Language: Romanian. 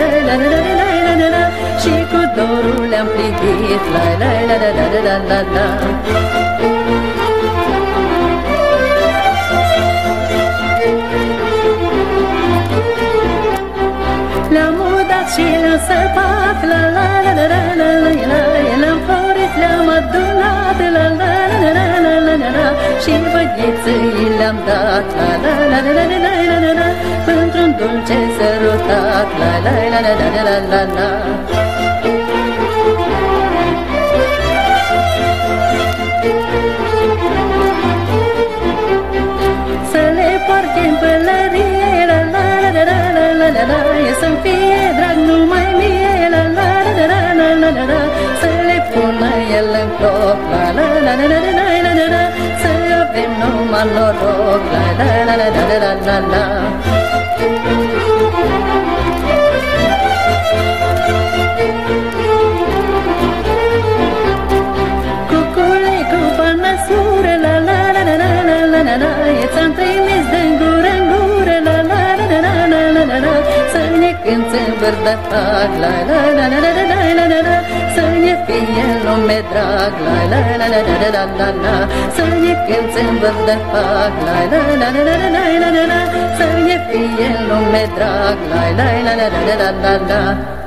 la la la la la la. Și cu dorul le-am privit, la la la la la la la la. Le-am udat și le-am săpat, la la la la la la la. Le-am florit, le-am adunat, la la la la la la la la. Și băieții le-am dat, la la la la la la la la la. Pentru-un dulce sărutat, la la la la la la la la. Să le poarte în pălărie, la la la la la la la la. Să-mi fie drag numai mie, la la la la la la la la. Să le pună el în cloc, la la la la la la la la la. Să avem numai noroc, la la la la la la la la. Cucule cu panăsură, la la la la la la la la la. Ți-am trimis de-n gură în gură, la la la la la la la la la. Să ne cânți în vârdătac, la la la la la la la la la. Să ne fie lume drag, la la la la la la la la. Să ne cânți în vârdătac, la la la la la la la la la. Să ne fie lume drag, la la la la la la la la.